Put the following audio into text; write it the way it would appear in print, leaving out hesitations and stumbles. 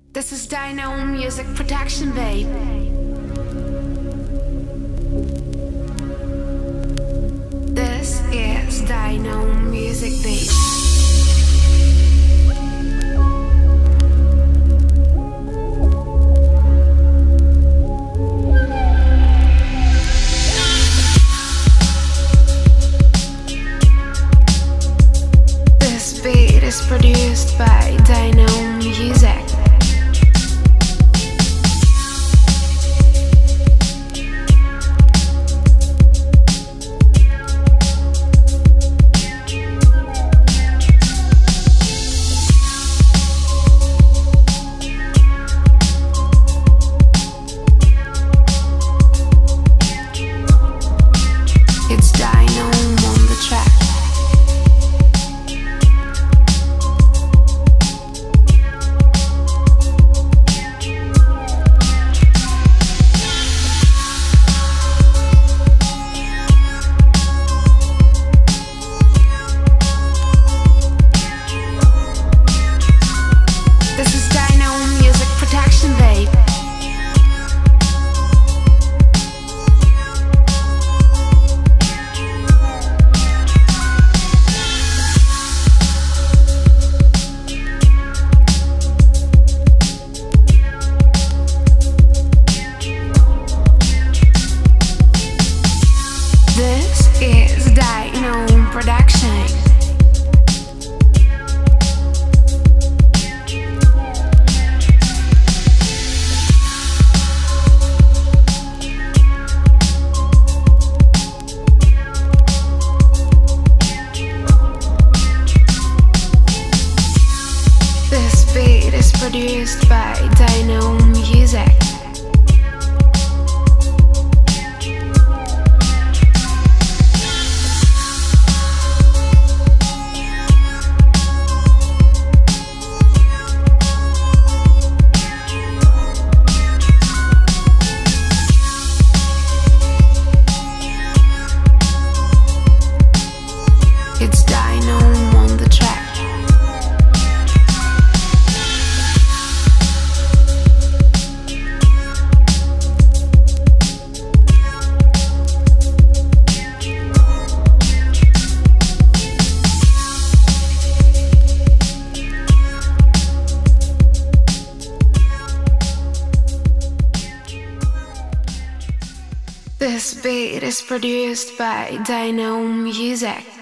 This is Dino Music Production, babe. This is Dino Music, babe. This beat is produced by Dino Music. It's Dino on the track. This is Dino Music Production, babe. This is Dino Production. This beat is produced by Dino Music. It's Dino on the track. This beat is produced by Dino Music.